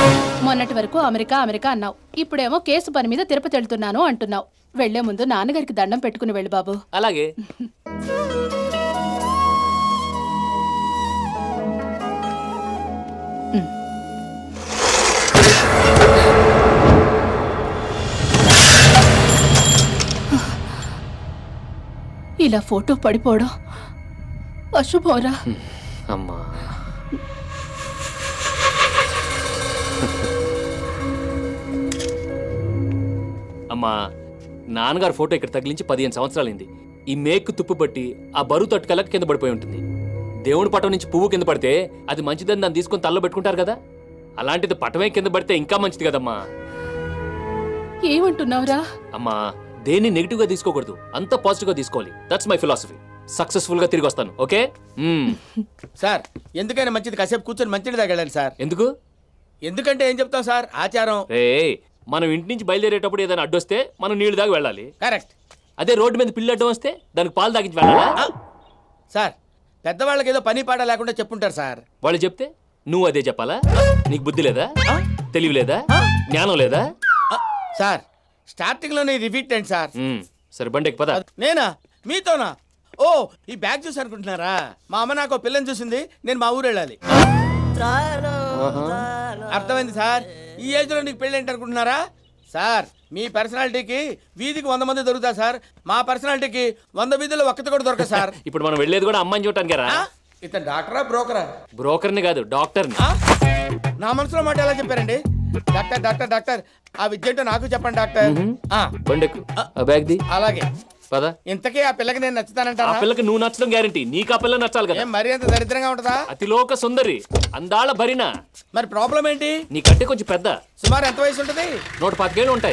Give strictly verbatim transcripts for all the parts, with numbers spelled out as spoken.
మొన్నటి వరకు America America అన్నావు, ఇప్పుడేమో కేసు పని మీద తిరుపతి వెళ్తున్నాను అంటున్నావు. వెళ్లే ముందు నాన్నగారికి దండం పెట్టుకుని వెళ్ళు బాబు. అలాగే. ఇలా ఫోటో పడిపోవడం అశుభోరా. అమ్మా అమ్మా నాన్నగారు ఫోటో ఇక్కడ తగిలించి పదిహేను సంవత్సరాలైంది. ఈ మేకు తుప్పు పట్టి ఆ బరువు తట్టుకెళ్ళక కింద పడిపోయి ఉంటుంది. దేవుడి పటం నుంచి పువ్వు కింద పడితే అది మంచిదని దాన్ని తీసుకొని తల్లో పెట్టుకుంటారు కదా, అలాంటిది పటమే కింద పడితే ఇంకా మంచిది కదమ్మా. ఏమంటున్నావురా? అమ్మా దేన్ని నెగిటివ్ గా తీసుకోకూడదు, అంత పాజిటివ్ గా తీసుకోవాలి. That's my philosophy. సక్సెస్ఫుల్ గా తిరిగి వస్తాను. ఓకే సార్, ఎందుకైనా మంచిది కాసేపు కూర్చొని మంచిది తాగలండి సార్. ఎందుకు? ఎందుకంటే ఏం చెప్తాం సార్, ఆచారం. రే మనం ఇంటి నుంచి బయలుదేరేటప్పుడు ఏదైనా అడ్డొస్తే మనం నీళ్లు దాకా వెళ్ళాలి. కరెక్ట్. అదే రోడ్డు మీద పిల్లి అడ్డం వస్తే దానికి పాలు తాగించి వెళ్ళాలా? సార్, పెద్దవాళ్ళకి ఏదో పని పాట లేకుండా చెప్పుంటారు సార్. వాళ్ళు చెప్తే నువ్వు అదే చెప్పాలా? నీకు బుద్ధి లేదా, తెలివి లేదా, జ్ఞానం లేదా? సార్, స్టార్టింగ్ లోనే రిపీట్ అండి సార్. సరే బండికి పద. నేనా? మీతోనా? ఓ, ఈ బ్యాగ్ చూసి అనుకుంటున్నారా? మా అమ్మ నాకు పిల్లని చూసింది, నేను మా ఊరు వెళ్ళాలి. అర్థమైంది సార్. ఈ ఏజ్ లో నీకు పెళ్ళి ఏంటి అనుకుంటున్నారా సార్? మీ పర్సనాలిటీకి వీధికి వంద మంది దొరుకుతారు సార్, మా పర్సనాలిటీకి వంద వీధుల్లో ఒక్కటి కూడా దొరకదు సార్. ఇప్పుడు మనం వెళ్ళేది కూడా అమ్మాయిని చూడటానికి రా. ఇతను డాక్టరా బ్రోకరా? బ్రోకర్ని కాదు, డాక్టర్ని. నా మనసులో మాట ఎలా చెప్పారండి? డాక్టర్ డాక్టర్ డాక్టర్ ఆ విద్య ఏంటో నాకు చెప్పండి డాక్టర్. బండెక్కు, ఆ బ్యాగ్ ది. అలాగే పద. ఇంతకీ ఆ పిల్లకి నేను నచ్చుతానంటారా? ఆ పిల్లకి నువ్వు నచ్చడం గ్యారంటీ, నీకు ఆ పిల్ల నచ్చాలి కదా. మరి అంత దరిద్రంగా ఉంటుందా? అతిలోక సుందరి, అందాల భరిణ. మరి ప్రాబ్లం ఏంటి? నీకంటే కొంచెం పెద్ద. సుమారు ఎంత వయసు ఉంటుంది? నూట పదిహేను ఉంటాయి.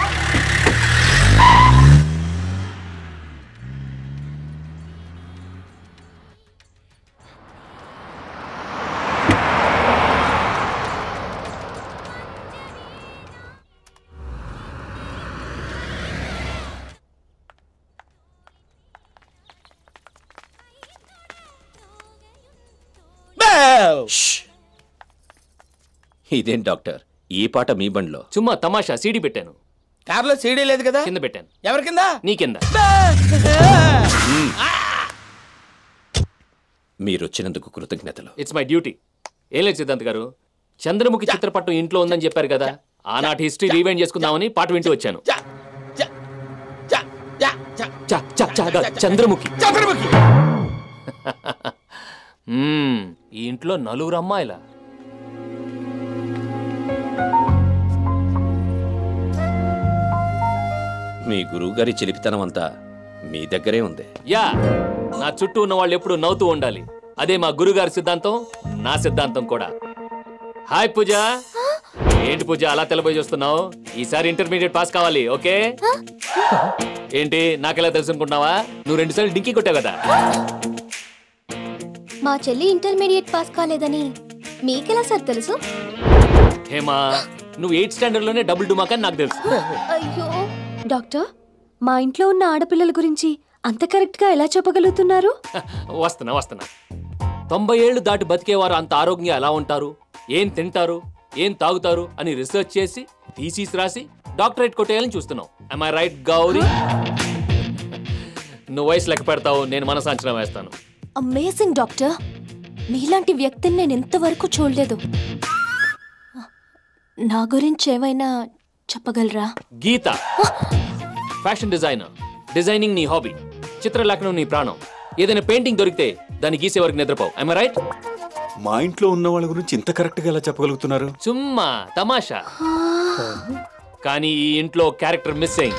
ఇదేం డాక్టర్, ఈ పాట మీ బండిలో? చుమ్మా తమాషా, సీడీ పెట్టాను. కార్లో సీడీ లేదు కదా? కింద పెట్టాను. ఎవరి కింద? నీ కింద. మీరొచ్చినందుకు కృతజ్ఞతలు. It's my duty. ఏం లేదు సిద్ధాంత్ గారు, చంద్రముఖి చిత్రపటం ఇంట్లో ఉందని చెప్పారు కదా, ఆనాటి హిస్టరీ రీవైండ్ చేసుకుందామని పాట వింటూ వచ్చాను. చంద్రముఖి చంద్రముఖి ఈ ఇంట్లో నలుగురు అమ్మాయిలా? మీ గురువు గారి చిలిపితనం అంతా మీ దగ్గరే ఉంది. యా, నా చుట్టూ ఉన్న వాళ్ళు ఎప్పుడు నవ్వుతూ ఉండాలి. అదే మా గురుగారి సిద్ధాంతం, నా సిద్ధాంతం కూడా. హాయ్ పూజ. ఏంటి పూజ అలా తెలబోయి చూస్తున్నావు? ఈసారి ఇంటర్మీడియట్ పాస్ కావాలి, ఓకే? ఏంటి నాకెలా తెలుసు అనుకుంటున్నావా? నువ్వు రెండు సార్లు డింకి కొట్టావు కదా. మా చెల్లి ఇంటర్మీడియట్ పాస్ కాలేదని మీకెలా సార్ తెలుసు? హేమా, నువ్వు ఎయిత్ స్టాండర్డ్ లోనే డబుల్ డుమాక్ అని నాకు తెలుసు. అయ్యో డాక్టర్, మా ఇంట్లో ఉన్న ఆడపిల్లల గురించి అంత కరెక్ట్ గా ఎలా చెప్పగలుగుతున్నారు? వస్తున్నా వస్తున్నా తొంభై ఏళ్లు దాటి బతికేవారు అంత ఆరోగ్యంగా ఎలా ఉంటారు, ఏం తింటారు, ఏం తాగుతారు అని రీసెర్చ్ చేసి థీసిస్ రాసి డాక్టరేట్ కొట్టేయాలని చూస్తున్నావు. am I right Gauri? నువ్వు వయసు లెక్క పెడతావు, నేను మనసు అంచనా వేస్తాను. అమేజింగ్ డాక్టర్, మీలాంటి వ్యక్తిని నేను ఎంతవరకు చూడలేదు. నా గురించి ఏమైనా చెప్పగలరా? గీత ఫ్యాషన్ డిజైనర్, డిజైనింగ్ నీ హాబీ, చిత్రలేఖనం నీ ప్రాణం. ఏదైనా పెయింటింగ్ దొరికితే దాన్ని గీసే వరకు నిద్రపోవు. am I right? మా ఇంట్లో ఉన్న వాళ్ళ గురించి ఇంత కరెక్ట్ గా ఎలా చెప్పగలుగుతున్నారు? చుమ్మా తమాషా. కానీ ఈ ఇంట్లో క్యారెక్టర్ మిస్ అయింది.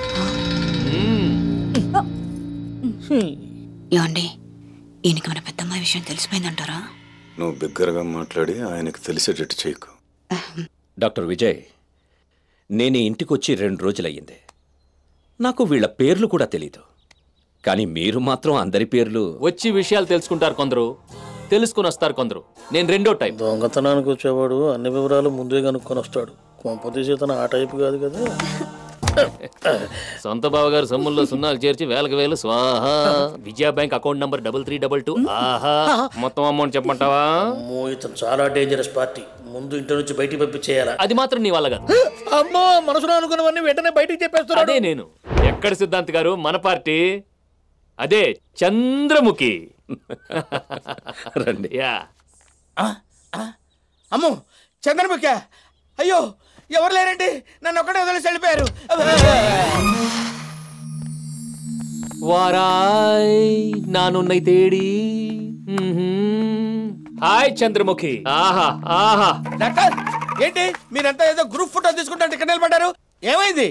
ఏమండి, ఈయనకి మన పెద్దమ్మాయి విషయం తెలిసిపోయిందంటారా? నువ్వు బిగ్గరగా మాట్లాడి ఆయనకు తెలిసేటట్టు చేయకు. డాక్టర్ విజయ్, నేను ఇంటికి వచ్చి రెండు రోజులయ్యింది. నాకు వీళ్ళ పేర్లు కూడా తెలీదు. కానీ మీరు మాత్రం అందరి పేర్లు. వచ్చి విషయాలు తెలుసుకుంటారు కొందరు, తెలుసుకుని వస్తారు కొందరు. నేను రెండో టైప్. దొంగతనానికి వచ్చేవాడు అన్ని వివరాలు ముందే కనుక్కొని వస్తాడు. కొంపతీసి తన ఆ టైపు కాదు కదా. సొంత బావగారు సొమ్ముల్లో సున్నాలు చేర్చి వేలకు వేలు స్వాహ. Vijaya bank account number double three double two. ఆహా, మొత్తం అమౌంట్ చెప్పమంటావా? అమ్మో, ఇతను చాలా డేంజరస్ పార్టీ. ముందు ఇంటి నుంచి బయటికి పంపించేయాలా? అది మాత్రం నీ వల్ల కాదు. అమ్మో, మనసులో అనుకున్నవన్నీ వెంటనే బయటికి చెప్పేస్తున్నాడు. అదే నేను. ఎక్కడ సిద్ధాంత్ గారు? మన పార్టీ అదే చంద్రముఖి. రండి. యా. అమ్మో చంద్రముఖ, అయ్యో ఎవరు లేరండి, నన్ను ఒక్కడే వదిలేసి వెళ్ళిపోయారు. వారాయ్ నానున్నై తేడి. హాయ్ చంద్రముఖి. ఆహా ఆహా. డాక్టర్ ఏంటి మీరంతా ఏదో గ్రూప్ ఫోటో తీసుకుంటే ఇక్కడ నిలబడ్డారు, ఏమైంది?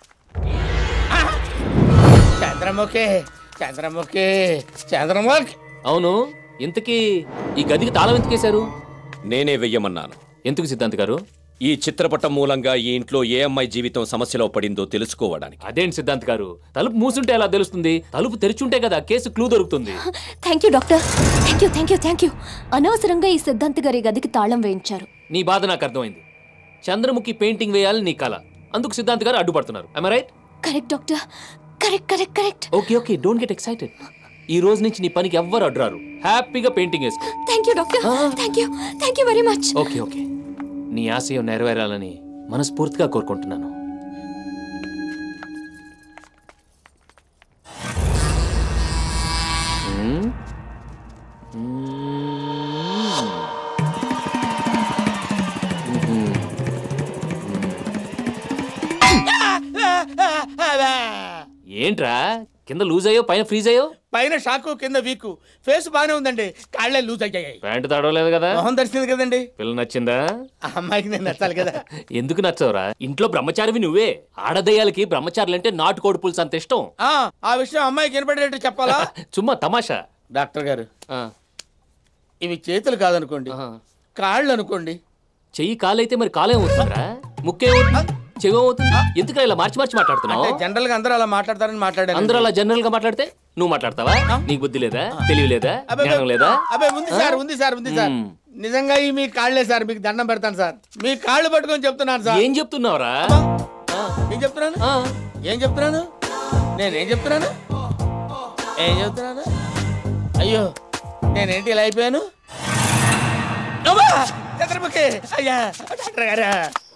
చంద్రముఖి చంద్రముఖి చంద్రముఖి. అవును, ఇంతకీ ఈ గదికి తాళం ఎందుకేశారు? నేనే వెయ్యమన్నాను. ఎందుకు సిద్ధాంత్ గారు? ఈ చిత్రపటం మూలంగా ఈ ఇంట్లో ఏ అమ్మాయి జీవితం సమస్యలో పడిందో తెలుసుకోవడానికి. అదేంటి సిద్ధాంత్ గారు, తలుపు మూసుంటే ఎలా తెలుస్తుంది? తలుపు తెరిచుంటే కదా కేసు క్లూ దొరుకుతుంది. Thank you doctor, thank you thank you thank you. అనవసరంగా ఈ సిద్ధాంత్ గారి గదికి తాళం వేయించారు. నీ బాధ నాకు అర్థమైంది. చంద్రముఖి పెయింటింగ్ వేయాలి నీ కళ, అందుకు సిద్ధాంత్ గారు అడ్డుపడుతున్నారు. am I right? Correct doctor, correct correct correct. Okay okay, don't get excited. ఈ రోజు నుంచి నీ పనికి ఎవ్వరు అడ్డురారు. హ్యాపీగా పెయింటింగ్ వేసుకో. Thank you doctor, thank you thank you very much. Okay okay, నీ ఆశయం నెరవేరాలని మనస్ఫూర్తిగా కోరుకుంటున్నాను. హ్మ్? ఏంట్రా కింద లూజ్ అయ్యో పైన ఫ్రీజ్ అయ్యో? పైన షాకు కింద వీకు. ఫేస్ బాగానే ఉందండి, కాళ్ళే లూజ్ అయ్యాయి. ప్యాంటు తడవలేదు కదా? మొహం దర్శింది కదండి. పిల్ల నచ్చిందా? ఆ అమ్మాయికి నేను నచ్చాలి కదా. ఎందుకు నచ్చవురా? ఇంట్లో బ్రహ్మచారివి నువ్వే. ఆడదయ్యాలకి బ్రహ్మచారులంటే నాటుకోడి పులుసు అంత ఇష్టం. ఆ ఆ విషయం అమ్మాయికి వినపడేట్టు చెప్పాలా? చుమ్మా తమాషా. డాక్టర్ గారు, ఆ, ఇవి చేతులు కాదనుకోండి, ఆహా. కాళ్ళు అనుకోండి. చెయ్యి కాలైతే మరి కాలేమవుతుందిరా? ముక్కేమవుతుంది? చెగవుతుంది? ఎందుకు ఇలా మార్చి మార్చి మాట్లాడుతున్నావు? అంటే జనరల్ గా అందరూ అలా మాట్లాడతారని మాట్లాడాను. అందరూ అలా జనరల్ గా మాట్లాడితే నువ్వు మాట్లాడతావా? నీకు బుద్ధి లేదా? తెలివి లేదా? జ్ఞానం లేదా? అబ్బాయి ఉంది సార్, ఉంది సార్, ఉంది సార్. మ్మ్. నిజంగా ఈ మీ కాళ్ళే సార్, మీకు దండం పెడతాను సార్. మీ కాళ్ళు పట్టుకొని చెప్తున్నాను సార్. ఏం చెప్తున్నావురా? ఏం చెప్తున్నాను? ఆ, ఏం చెప్తున్నాను? నేనేం చెప్తున్నాను? ఏం చెప్తున్నాను? అయ్యో నేనేంటి ఇలా అయిపోయాను? అమ్మా! చంద్రముఖి అయ్యా, డాక్టర్ గారా.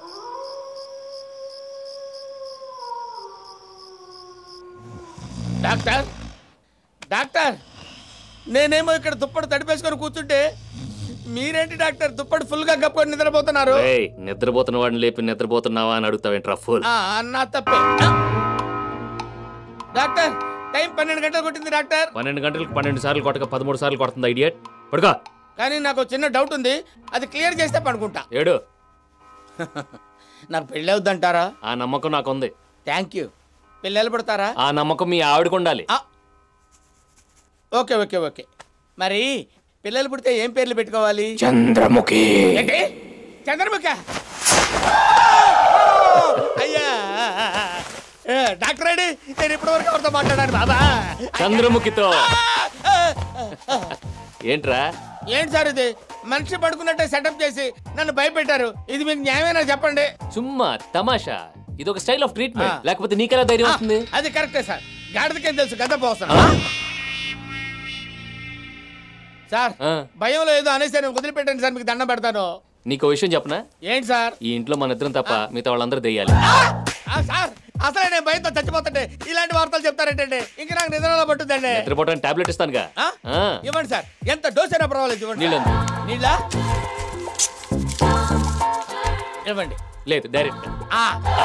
డాక్టర్ డాక్టర్ నేనేమో ఇక్కడ దుప్పటి తడిపేసుకొని కూర్చుంటే మీరేంటి డాక్టర్ దుప్పటి ఫుల్ గా కప్పుకొని నిద్రపోతున్నారు? ఏయ్, నిద్రపోతున్న వాడిని లేపి నిద్రపోతున్నావా అని అడుగుతావేంట్రా ఫుల్? ఆ, నా తప్పే. డాక్టర్ టైం పన్నెండు గంటలు కొట్టింది డాక్టర్. పన్నెండు గంటలకు పన్నెండు సార్లు కొట్టక పదమూడు సార్లు కొడుతుంది ఐడియట్. పడుకో. కానీ నాకు చిన్న డౌట్ ఉంది, అది క్లియర్ చేస్తే పడుకుంటా. ఏడు. నాకు పెళ్ళి అవుద్దంటారా? ఆ నమ్మకం నాకుంది. Thank you. పిల్లలు పడతారా? ఆ నమ్మకం మీ ఆవిడకు ఉండాలి. ఆ, ఓకే ఓకే ఓకే. మరి పిల్లలు పుడితే ఏం పేర్లు పెట్టుకోవాలి? చంద్రముఖి. ఏంటి చంద్రముఖి? అయ్యా ఏ, డాక్టర్ రెడ్డి, నేను ఇప్పటి వరకు ఎవరితో మాట్లాడాను బాబా? చంద్రముఖితో. ఏంట్రా? ఏంటి సార్ ఇది? మనిషి పడుకున్నట్టే సెటప్ చేసి నన్ను భయపెట్టారు. ఇది మీకు న్యాయమేనా చెప్పండి? చుమ్మా తమాషా. ఇది ఒక స్టైల్ ఆఫ్ ట్రీట్మెంట్. లేకపోతే నీకెలా ధైర్యం వస్తుంది? అది కరెక్టే సార్. గాడిదకేం తెలుసు గద్ద పోస్తాను సార్. ఆ. భయంలో ఏదో అనేసి నేను వదిలిపెట్టండి సార్, మీకు దండం పెడతాను. నీకు విషయం చెప్పనా? ఏంటి సార్? ఈ ఇంట్లో మన ఇద్దరం తప్ప మిగతా వాళ్ళందరూ దెయ్యాలి. ఆ, సార్ అసలే నేను భయంతో చచ్చిపోతుంటే ఇలాంటి వార్తలు చెప్తారేంటండి? ఇంక నాకు నిద్రలో పట్టుదండి. నిద్రపోవడానికి టాబ్లెట్ ఇస్తానుగా. ఆ? ఆ. ఇవ్వండి సార్, ఎంత డోస్ అయినా పర్వాలేదు ఇవ్వండి. నీళ్ళందు. నీళ్ళ ఇవ్వండి. లేదు, డైరెక్ట్. ఆ.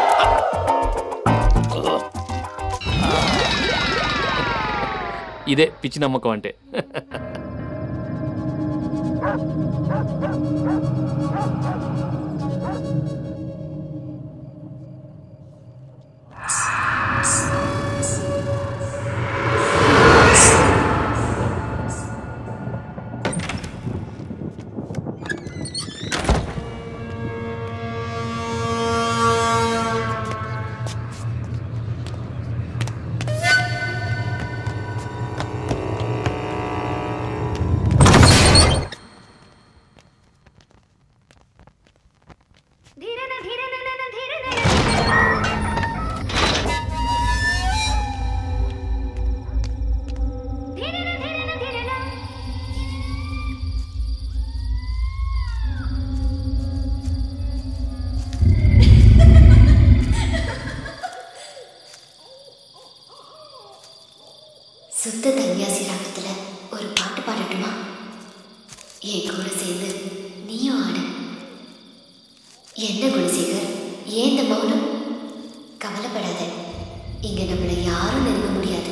ఇదే పిచ్చి నమ్మకం అంటే. என்ன குணசேகர், ஏன் இந்த மௌனம்? கவலைப்படாத, இங்க நம்மள யாரும் நெருங்க முடியாது.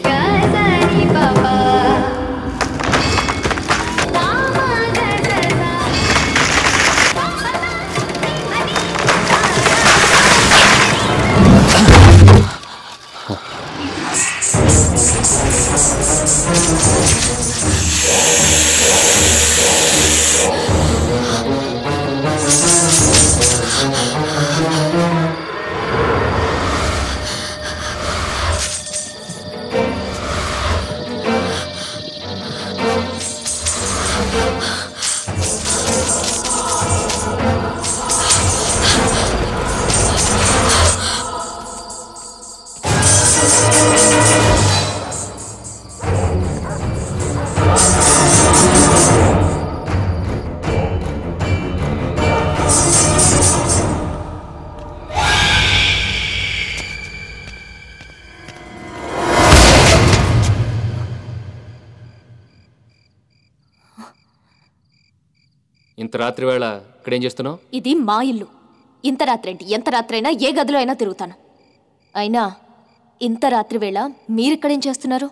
ఇంత రాత్రి వేళ ఇక్కడేం చేస్తున్నావు? ఇది మా ఇల్లు. ఇంత రాత్రి ఏంటి? ఎంత రాత్రి అయినా ఏ గదిలో అయినా తిరుగుతాను. అయినా ఇంత రాత్రి వేళ మీరిక్కడేం చేస్తున్నారు?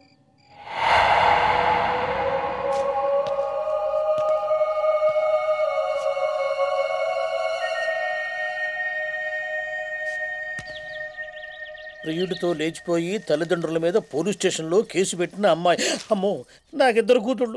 ప్రియుడితో లేచిపోయి తల్లిదండ్రుల మీద పోలీస్ స్టేషన్లో కేసు పెట్టిన అమ్మాయి. అమ్మో, నాకిద్దరు కూతుళ్ళు.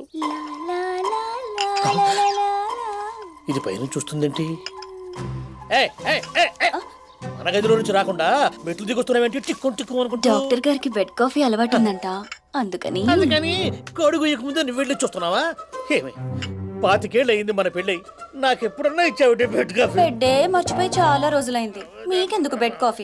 ఇది పైన చూస్తుందేంటి? ఏయ్, ఏయ్, ఏయ్, ఏయ్. మన గదిలో నుంచి రాకుండా మెట్లు దిగొస్తున్నావేంటి? టిక్కు టిక్కు అనుకుంటా. డాక్టర్ గారికి బెడ్ కాఫీ అలవాటు ఉందంట, అందుకని. అందుకని కొడుకు ఇక ముందే నువ్వు వెళ్ళి చూస్తున్నావా? ఏమి పాతికేళ్ళు అయింది మన పెళ్ళి, నాకెప్పుడన్నా ఇచ్చావు బెడ్ కాఫీ? బెడ్డే మర్చిపోయి చాలా రోజులైంది, మీకెందుకు బెడ్ కాఫీ?